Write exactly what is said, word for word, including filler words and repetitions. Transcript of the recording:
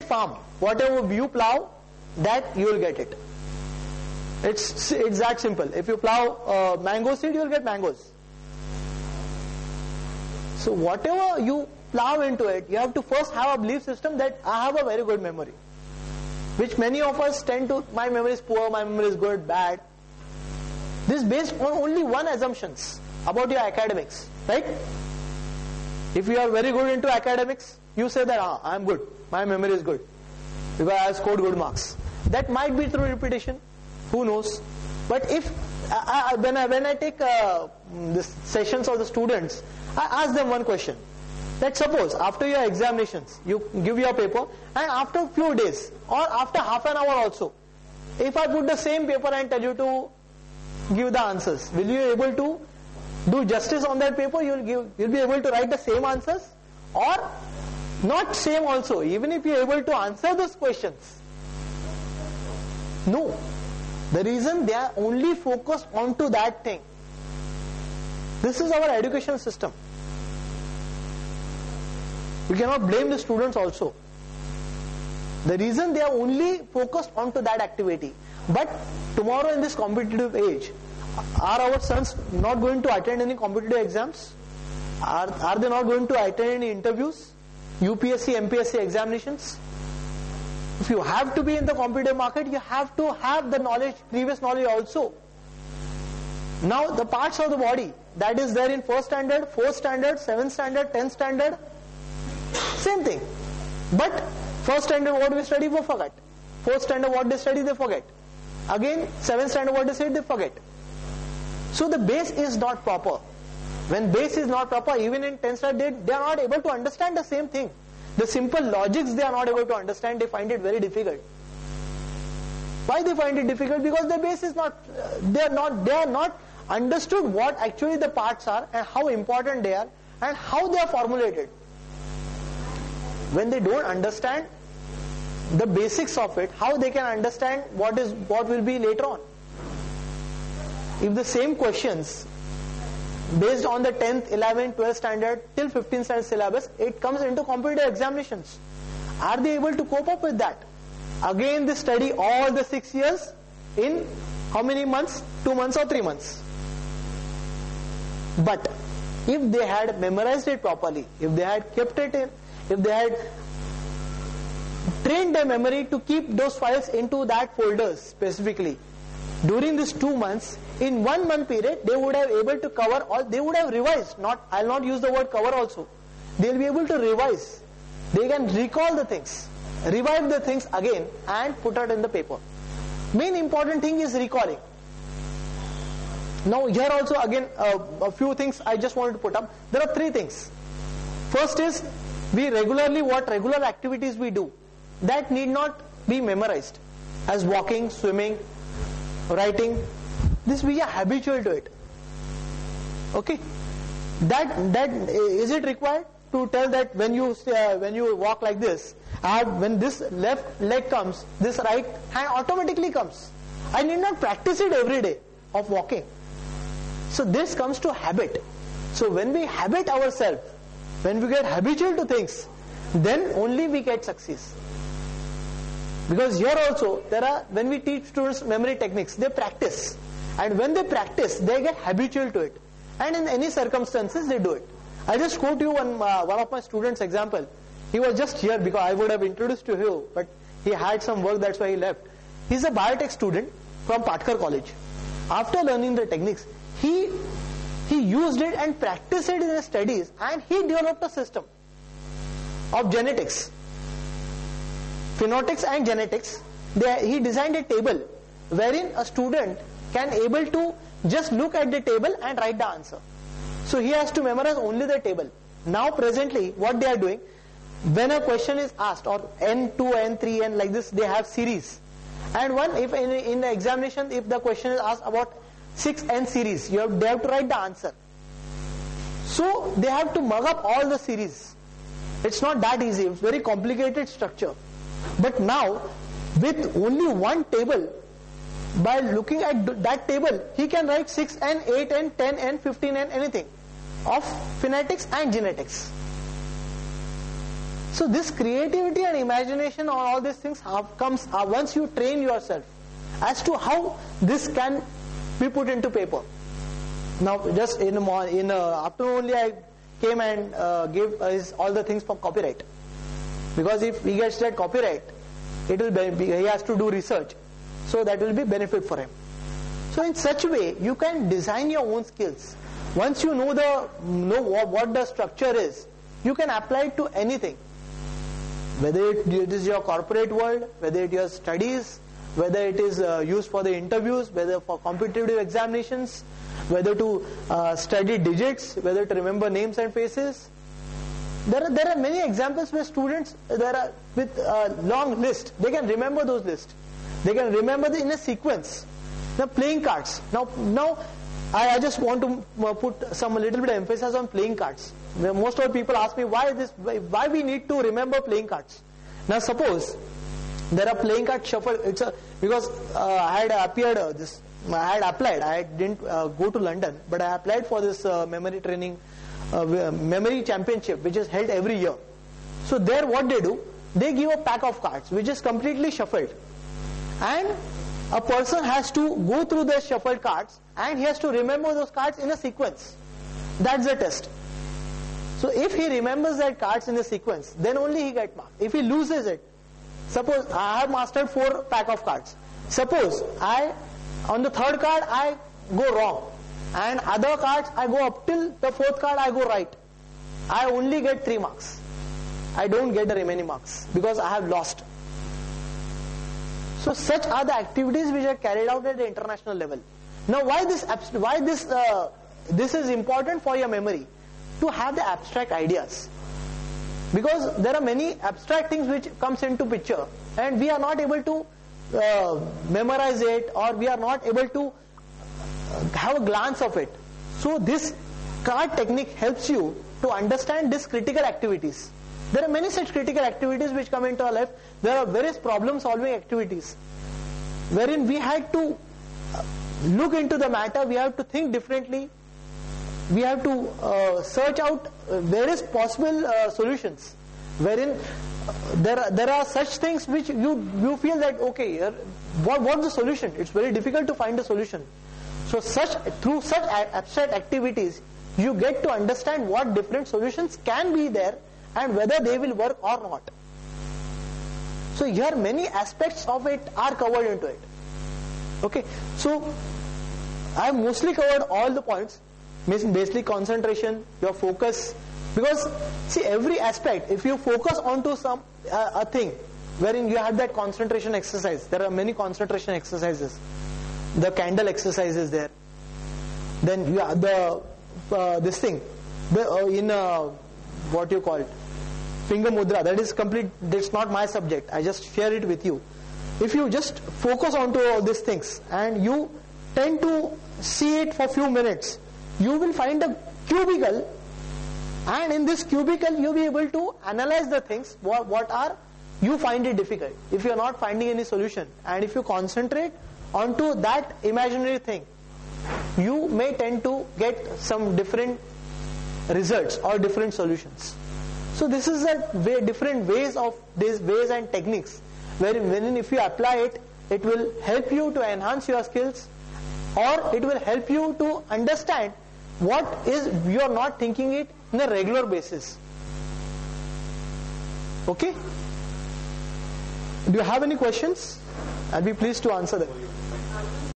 farm, whatever you plow, that you will get it. It's, it's that simple. If you plow uh, mango seed, you will get mangoes. So whatever you plow into it, you have to first have a belief system that I have a very good memory. Which many of us tend to, my memory is poor, my memory is good, bad. This is based on only one assumptions about your academics, right? If you are very good into academics, you say that, ah, I am good, my memory is good, because I have scored good marks. That might be through repetition, who knows? But if, I, I, when, I, when I take uh, the sessions of the students, I ask them one question. That suppose after your examinations, you give your paper, and after few days, or after half an hour also, if I put the same paper and tell you to give the answers, will you able to do justice on that paper? You'll give, you'll be able to write the same answers, or not same also, even if you're able to answer those questions. No. The reason they are only focused onto that thing. This is our education system. We cannot blame the students also. The reason they are only focused onto that activity. But tomorrow in this competitive age, are our sons not going to attend any competitive exams? Are, are they not going to attend any interviews? U P S C, M P S C examinations? If you have to be in the competitive market, you have to have the knowledge, previous knowledge also. Now the parts of the body that is there in first standard, fourth standard, seventh standard, tenth standard, same thing. But first standard what we study, we forget. Fourth standard what they study, they forget. Again, seventh standard what they study, they forget. So the base is not proper. When base is not proper, even in tenth standard, they, they are not able to understand the same thing. The simple logics they are not able to understand, they find it very difficult. Why they find it difficult? Because the base is not, uh, they are not, they are not understood what actually the parts are and how important they are and how they are formulated. When they don't understand the basics of it, how they can understand what is what will be later on? If the same questions based on the tenth, eleventh, twelfth standard till fifteenth standard syllabus, it comes into competitive examinations. Are they able to cope up with that? Again they study all the six years in how many months? Two months or three months. But if they had memorized it properly, if they had kept it in, if they had trained their memory to keep those files into that folders specifically, during these two months, in one month period, they would have able to cover all, they would have revised, not, I'll not use the word cover also. They'll be able to revise. They can recall the things, revive the things again and put it in the paper. Main important thing is recalling. Now here also again uh, a few things I just wanted to put up. There are three things. First is, we regularly, what regular activities we do, that need not be memorized. As walking, swimming, writing, this we are habitual to it. Okay, that that is it required to tell that when you uh, when you walk like this, uh, when this left leg comes, this right hand automatically comes. I need not practice it every day of walking. So this comes to habit. So when we habit ourselves, when we get habitual to things, then only we get success. Because here also, there are, when we teach students memory techniques, they practice. And when they practice, they get habitual to it. And in any circumstances, they do it. I just quote you one, uh, one of my students' example. He was just here because I would have introduced to him, but he had some work, that's why he left. He's a biotech student from Patkar College. After learning the techniques, he, he used it and practiced it in his studies, and he developed a system of genetics. Phenotics and genetics, they, he designed a table wherein a student can able to just look at the table and write the answer. So he has to memorize only the table. Now presently what they are doing, when a question is asked, or N two, N three, N like this, they have series. And one, if in, in the examination, if the question is asked about six N series, you have, they have to write the answer. So they have to mug up all the series. It's not that easy, it's very complicated structure. But now, with only one table, by looking at that table, he can write six N, eight N, ten N, fifteen N, anything of phonetics and genetics. So this creativity and imagination on all these things have, comes uh, once you train yourself as to how this can be put into paper. Now just in the in the afternoon only I came and uh, gave uh, his all the things for copyright, because if he gets that copyright, it will be, he has to do research, so that will be benefit for him. So in such a way you can design your own skills. Once you know the know what the structure is, you can apply it to anything, whether it is your corporate world, whether it is your studies, whether it is uh, used for the interviews, whether for competitive examinations, whether to uh, study digits, whether to remember names and faces. There are, there are many examples where students, there are with a long list, they can remember those lists. They can remember the in a sequence. Now playing cards. Now, now I, I just want to uh, put some a little bit of emphasis on playing cards. Most of the people ask me why this, why we need to remember playing cards. Now suppose there are playing card shuffle. It's a because uh, I had appeared uh, this. I had applied. I didn't uh, go to London, but I applied for this uh, memory training, uh, memory championship, which is held every year. So there, what they do, they give a pack of cards, which is completely shuffled, and a person has to go through the shuffled cards, and he has to remember those cards in a sequence. That's the test. So if he remembers that cards in a sequence, then only he gets marks. If he loses it, suppose I have mastered four pack of cards. Suppose I, on the third card I go wrong, and other cards I go up till the fourth card I go right. I only get three marks. I don't get the remaining marks because I have lost. So such are the activities which are carried out at the international level. Now why this why this uh, this is important for your memory? To have the abstract ideas, because there are many abstract things which comes into picture, and we are not able to uh, memorize it, or we are not able to have a glance of it. So this card technique helps you to understand these critical activities. There are many such critical activities which come into our life. There are various problem solving activities wherein we had to look into the matter, we have to think differently, we have to uh, search out various possible uh, solutions, wherein uh, there are, there are such things which you you feel that okay, uh, what what's the solution? It's very difficult to find a solution. So such through such abstract activities, you get to understand what different solutions can be there and whether they will work or not. So here many aspects of it are covered into it. Okay, so I have mostly covered all the points. Basically concentration, your focus, because see every aspect, if you focus onto some uh, a thing wherein you have that concentration exercise, there are many concentration exercises. The candle exercise is there. Then you have the uh, this thing the, uh, in uh, what you call it, finger mudra. That is complete. That's not my subject. I just share it with you. If you just focus onto all these things and you tend to see it for few minutes, you will find a cubicle, and in this cubicle you will be able to analyze the things what, what are you find it difficult. If you are not finding any solution, and if you concentrate onto that imaginary thing, you may tend to get some different results or different solutions. So this is a way, different ways of these ways and techniques, wherein, wherein if you apply it, it will help you to enhance your skills, or it will help you to understand what is you are not thinking it on a regular basis. Okay? Do you have any questions? I'll be pleased to answer them.